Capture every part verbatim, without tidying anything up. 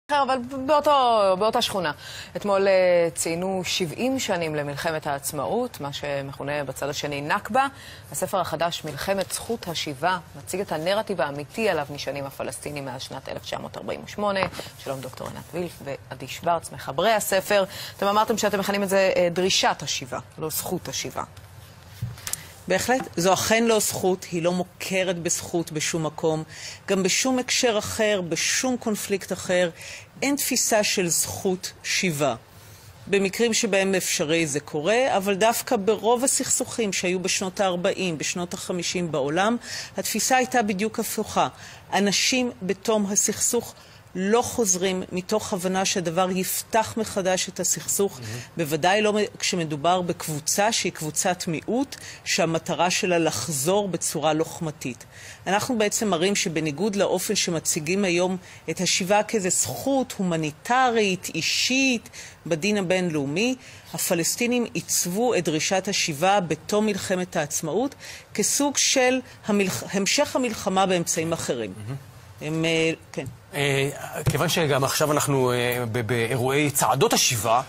אבל באותו, באותה שכונה. אתמול ציינו שבעים שנים למלחמת העצמאות, מה שמכונה בצד השני נכבה. הספר החדש, מלחמת זכות השיבה, מציג את הנרטיב האמיתי עליו נשענים הפלסטינים מאז שנת אלף תשע מאות ארבעים ושמונה. שלום דוקטור עינת וילף ועדי שוורץ, מחברי הספר. אתם אמרתם שאתם מכנים את זה דרישת השיבה, לא זכות השיבה. בהחלט, זו אכן לא זכות, היא לא מוכרת בזכות בשום מקום, גם בשום הקשר אחר, בשום קונפליקט אחר, אין תפיסה של זכות שיבה. במקרים שבהם אפשרי זה קורה, אבל דווקא ברוב הסכסוכים שהיו בשנות ה-ארבעים, בשנות ה-חמישים בעולם, התפיסה הייתה בדיוק הפוכה. אנשים בתום הסכסוך לא חוזרים מתוך הבנה שהדבר יפתח מחדש את הסכסוך, mm-hmm. בוודאי לא כשמדובר בקבוצה שהיא קבוצת מיעוט, שהמטרה שלה לחזור בצורה לוחמתית. אנחנו בעצם מראים שבניגוד לאופן שמציגים היום את השיבה כאיזו זכות הומניטרית, אישית, בדין הבינלאומי, הפלסטינים עיצבו את דרישת השיבה בתום מלחמת העצמאות כסוג של המלח... המשך המלחמה באמצעים אחרים. Mm-hmm. הם, כן. כיוון שגם עכשיו אנחנו באירועי צעדות השיבה,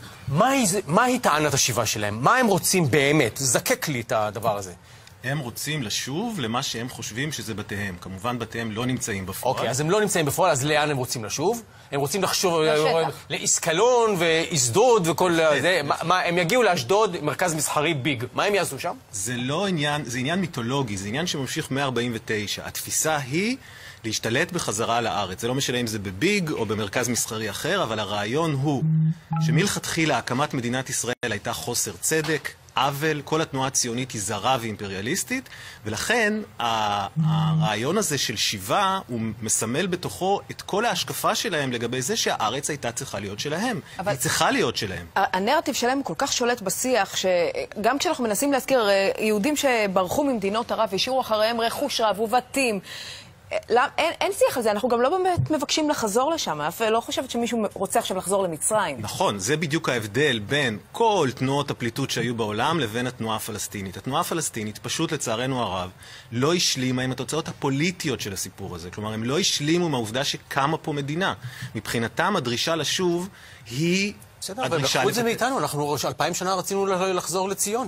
מהי טענת השיבה שלהם? מה הם רוצים באמת? זקק לי את הדבר הזה. הם רוצים לשוב למה שהם חושבים שזה בתיהם. כמובן בתיהם לא נמצאים בפועל. אוקיי, אז הם לא נמצאים בפועל, אז לאן הם רוצים לשוב? הם רוצים לחשוב לאסקלון ואשדוד וכל זה. הם יגיעו לאשדוד, מרכז מסחרי ביג. מה הם יעשו שם? זה לא עניין, זה עניין מיתולוגי, זה עניין שממשיך מאה ארבעים ותשע. התפיסה היא להשתלט בחזרה לארץ. זה לא משנה אם זה בביג או במרכז מסחרי אחר, אבל הרעיון הוא שמלכתחילה הקמת מדינת ישראל הייתה חוסר צדק, עוול, כל התנועה הציונית היא זרה ואימפריאליסטית, ולכן הרעיון הזה של שיבה הוא מסמל בתוכו את כל ההשקפה שלהם לגבי זה שהארץ הייתה צריכה להיות שלהם. היא צריכה להיות שלהם. הנרטיב שלהם כל כך שולט בשיח, שגם כשאנחנו מנסים להזכיר יהודים שברחו ממדינות ערב והשאירו אחריהם רכוש רב ובתים, אין, אין שיח על זה, אנחנו גם לא באמת מבקשים לחזור לשם, אף לא חושבת שמישהו רוצה עכשיו לחזור למצרים. נכון, זה בדיוק ההבדל בין כל תנועות הפליטות שהיו בעולם לבין התנועה הפלסטינית. התנועה הפלסטינית, פשוט לצערנו הרב, לא השלימה עם התוצאות הפוליטיות של הסיפור הזה. כלומר, הם לא השלימו מהעובדה שקמה פה מדינה. מבחינתם, הדרישה לשוב היא... בסדר, אבל לקחו את זה מאיתנו, אנחנו אלפיים שנה רצינו לחזור לציון.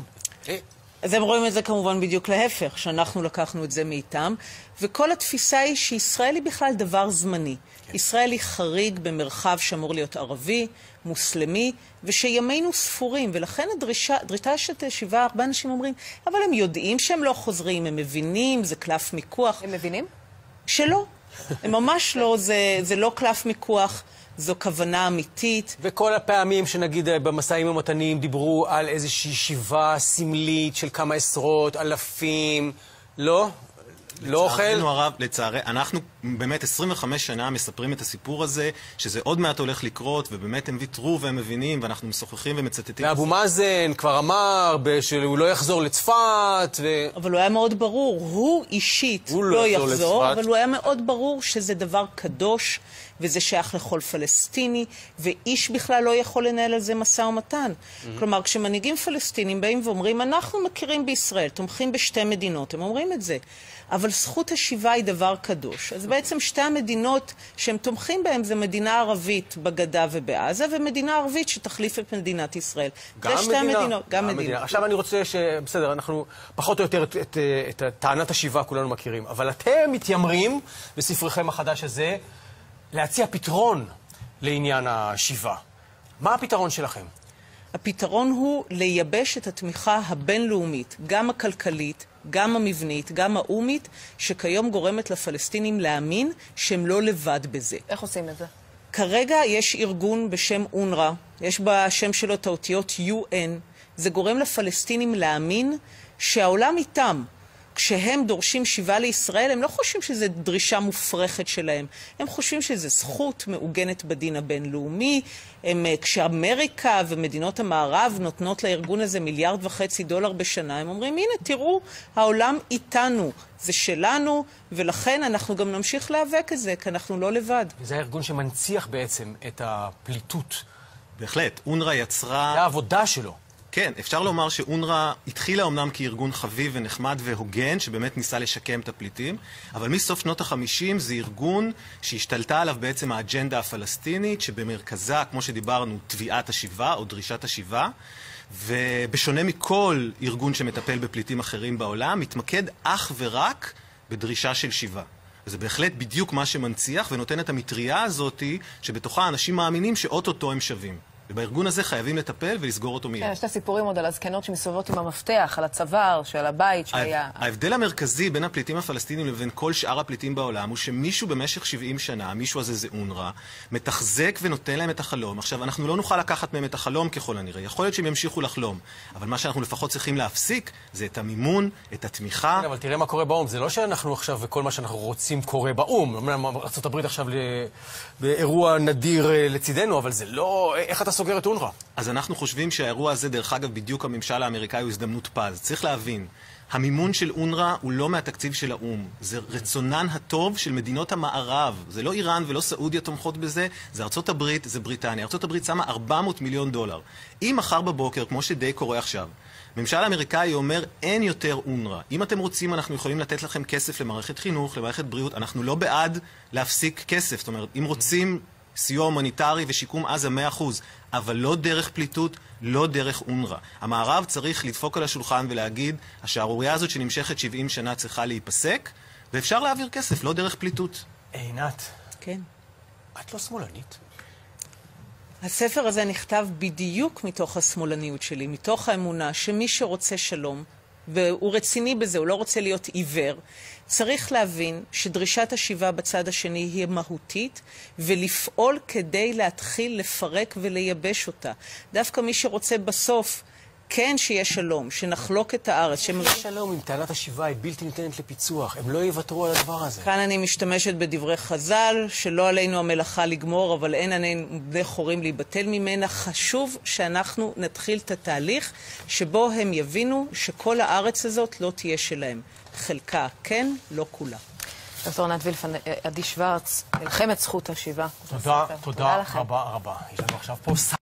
אז הם רואים את זה כמובן בדיוק להפך, שאנחנו לקחנו את זה מאיתם, וכל התפיסה היא שישראל היא בכלל דבר זמני. כן. ישראל היא חריג במרחב שאמור להיות ערבי, מוסלמי, ושימינו ספורים, ולכן הדרישה, דרישת השיבה, הרבה אנשים אומרים, אבל הם יודעים שהם לא חוזרים, הם מבינים, זה קלף מיקוח. הם מבינים? שלא. הם ממש לא, זה, זה לא קלף מיקוח. זו כוונה אמיתית. וכל הפעמים שנגיד במסעים ומתנים דיברו על איזושהי שיבה סמלית של כמה עשרות, אלפים, לא? לא אוכל? הרב, לצערי, אנחנו באמת עשרים וחמש שנה מספרים את הסיפור הזה, שזה עוד מעט הולך לקרות, ובאמת הם ויתרו והם מבינים, ואנחנו משוחחים ומצטטים. ואבו מאזן כבר אמר שהוא לא יחזור לצפת, ו... אבל הוא היה מאוד ברור, הוא אישית הוא לא, לא יחזור, לצפת. אבל הוא היה מאוד ברור שזה דבר קדוש, וזה שייך לכל פלסטיני, ואיש בכלל לא יכול לנהל על זה משא ומתן. Mm-hmm. כלומר, כשמנהיגים פלסטינים באים ואומרים, אנחנו מכירים בישראל, תומכים בשתי מדינות, הם אומרים את זה. אבל זכות השיבה היא דבר קדוש. אז בעצם שתי המדינות שהם תומכים בהן זה מדינה ערבית בגדה ובעזה, ומדינה ערבית שתחליף את מדינת ישראל. גם זה מדינה. שתי המדינות, גם, גם מדינה. מדינה. עכשיו אני רוצה ש... בסדר, אנחנו פחות או יותר את, את, את, את טענת השיבה כולנו מכירים, אבל אתם מתיימרים בספריכם החדש הזה להציע פתרון לעניין השיבה. מה הפתרון שלכם? הפתרון הוא לייבש את התמיכה הבינלאומית, גם הכלכלית, גם המבנית, גם האומית, שכיום גורמת לפלסטינים להאמין שהם לא לבד בזה. איך עושים את זה? כרגע יש ארגון בשם אונר"א, יש בשם שלו את האותיות יו אן, זה גורם לפלסטינים להאמין שהעולם איתם. כשהם דורשים שיבה לישראל, הם לא חושבים שזו דרישה מופרכת שלהם. הם חושבים שזו זכות מעוגנת בדין הבינלאומי. הם, כשאמריקה ומדינות המערב נותנות לארגון הזה מיליארד וחצי דולר בשנה, הם אומרים, הנה, תראו, העולם איתנו, זה שלנו, ולכן אנחנו גם נמשיך להיאבק את זה, כי אנחנו לא לבד. וזה הארגון שמנציח בעצם את הפליטות. בהחלט, אונר"א יצרה... זה העבודה שלו. כן, אפשר לומר שאונר"א התחילה אומנם כארגון חביב ונחמד והוגן, שבאמת ניסה לשקם את הפליטים, אבל מסוף שנות ה-חמישים זה ארגון שהשתלטה עליו בעצם האג'נדה הפלסטינית, שבמרכזה, כמו שדיברנו, תביעת השיבה או דרישת השיבה, ובשונה מכל ארגון שמטפל בפליטים אחרים בעולם, מתמקד אך ורק בדרישה של שיבה. וזה בהחלט בדיוק מה שמנציח ונותן את המטריה הזאת שבתוכה אנשים מאמינים שאוטוטו הם שווים. ובארגון הזה חייבים לטפל ולסגור אותו מיד. כן, יש את הסיפורים עוד על הזקנות שמסתובבות עם המפתח, על הצוואר, של הבית שהיה... ההבדל המרכזי בין הפליטים הפלסטינים לבין כל שאר הפליטים בעולם הוא שמישהו במשך שבעים שנה, מישהו הזה זה אונר"א, מתחזק ונותן להם את החלום. עכשיו, אנחנו לא נוכל לקחת מהם את החלום ככל הנראה. יכול להיות שהם ימשיכו לחלום. אבל מה שאנחנו לפחות צריכים להפסיק זה את המימון, את התמיכה. כן, אבל תראה מה קורה באום. זה לא שאנחנו עכשיו וכל מה שאנחנו רוצים קורה באום. ארצות הברית עכשיו באירוע נדיר לצידנו, אבל זה לא... איך אתה סוגר את אונר"א? אז אנחנו חושבים שהאירוע הזה, דרך אגב, בדיוק הממשל האמריקאי הוא הזדמנות פז. צריך להבין, המימון של אונר"א הוא לא מהתקציב של האום. זה רצונן הטוב של מדינות המערב. זה לא איראן ולא סעודיה תומכות בזה, זה ארצות הברית, זה בריטניה. ארצות הברית שמה ארבע מאות מיליון דולר. אם מחר בבוקר, כמו שדי קורה עכשיו, ממשל האמריקאי אומר, אין יותר אונר"א. אם אתם רוצים, אנחנו יכולים לתת לכם כסף למערכת חינוך, למערכת בריאות. אנחנו לא בעד להפסיק כסף. זאת אומרת, אם רוצים סיוע הומניטרי ושיקום עזה מאה אחוז, אבל לא דרך פליטות, לא דרך אונר"א. המערב צריך לדפוק על השולחן ולהגיד, השערורייה הזאת שנמשכת שבעים שנה צריכה להיפסק, ואפשר להעביר כסף, לא דרך פליטות. עינת. כן. את לא שמאלנית. הספר הזה נכתב בדיוק מתוך השמאלניות שלי, מתוך האמונה שמי שרוצה שלום, והוא רציני בזה, הוא לא רוצה להיות עיוור, צריך להבין שדרישת השיבה בצד השני היא מהותית, ולפעול כדי להתחיל לפרק ולייבש אותה. דווקא מי שרוצה בסוף, כן שיש שלום, שנחלוק את הארץ. שיש שלום עם טענת השיבה היא בלתי ניתנת לפיצוח, הם לא יוותרו על הדבר הזה. כאן אני משתמשת בדברי חז"ל, שלא עלינו המלאכה לגמור, אבל אין עלינו בני חורים להיבטל ממנה. חשוב שאנחנו נתחיל את התהליך, שבו הם יבינו שכל הארץ הזאת לא תהיה שלהם. חלקה כן, לא כולה. דוקטור ענת וילפן, עדי שוורץ, מלחמת זכות השיבה. תודה, תודה רבה רבה. יש לנו עכשיו פה